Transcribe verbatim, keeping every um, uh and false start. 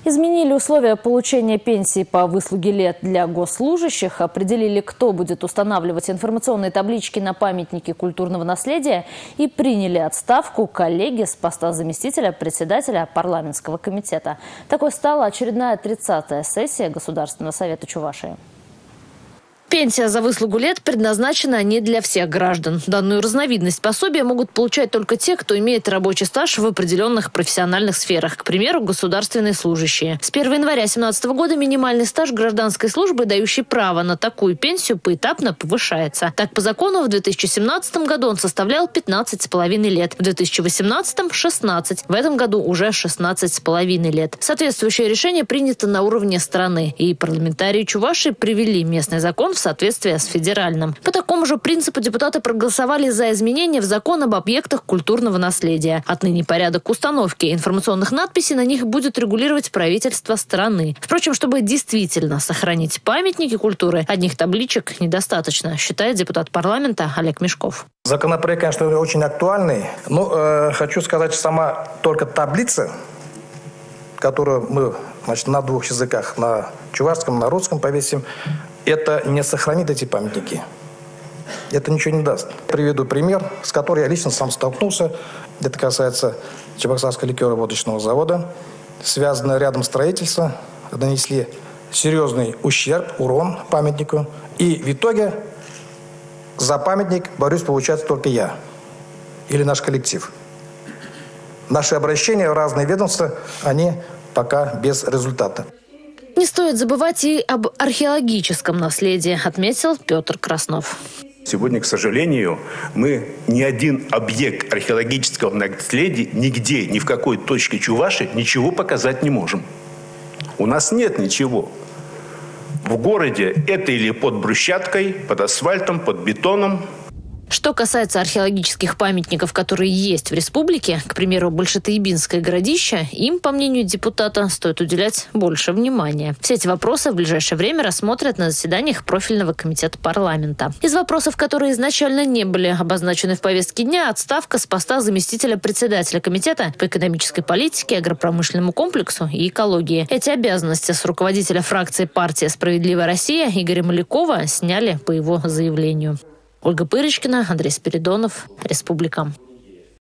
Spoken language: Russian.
Изменили условия получения пенсии по выслуге лет для госслужащих, определили, кто будет устанавливать информационные таблички на памятники культурного наследия и приняли отставку коллеги с поста заместителя председателя парламентского комитета. Такой стала очередная тридцатая сессия Государственного совета Чувашии. Пенсия за выслугу лет предназначена не для всех граждан. Данную разновидность пособия могут получать только те, кто имеет рабочий стаж в определенных профессиональных сферах, к примеру, государственные служащие. С первого января две тысячи семнадцатого года минимальный стаж гражданской службы, дающий право на такую пенсию, поэтапно повышается. Так, по закону в две тысячи семнадцатом году он составлял пятнадцать с половиной лет, в две тысячи восемнадцатом – шестнадцать, в этом году уже шестнадцать с половиной лет. Соответствующее решение принято на уровне страны, и парламентарии Чувашии привели местный закон в соответствие с федеральным. По такому же принципу депутаты проголосовали за изменения в закон об объектах культурного наследия. Отныне порядок установки информационных надписей на них будет регулировать правительство страны. Впрочем, чтобы действительно сохранить памятники культуры, одних табличек недостаточно, считает депутат парламента Олег Мешков. Законопроект, конечно, очень актуальный, но э, хочу сказать, сама только таблица, которую мы, значит, на двух языках, на чувашском, на русском повесим, это не сохранит эти памятники. Это ничего не даст. Приведу пример, с которым я лично сам столкнулся. Это касается Чебоксарского ликеро-водочного завода. Связано рядом строительство. Нанесли серьезный ущерб, урон памятнику. И в итоге за памятник борюсь, получается, только я. Или наш коллектив. Наши обращения в разные ведомства, они пока без результата. Не стоит забывать и об археологическом наследии, отметил Петр Краснов. Сегодня, к сожалению, мы ни один объект археологического наследия нигде, ни в какой точке Чувашии ничего показать не можем. У нас нет ничего. В городе это или под брусчаткой, под асфальтом, под бетоном. Что касается археологических памятников, которые есть в республике, к примеру, Большетоебинское городище, им, по мнению депутата, стоит уделять больше внимания. Все эти вопросы в ближайшее время рассмотрят на заседаниях профильного комитета парламента. Из вопросов, которые изначально не были обозначены в повестке дня, отставка с поста заместителя председателя комитета по экономической политике, агропромышленному комплексу и экологии. Эти обязанности с руководителя фракции партии «Справедливая Россия» Игоря Малякова сняли по его заявлению. Ольга Пырочкина, Андрей Спиридонов, Республика.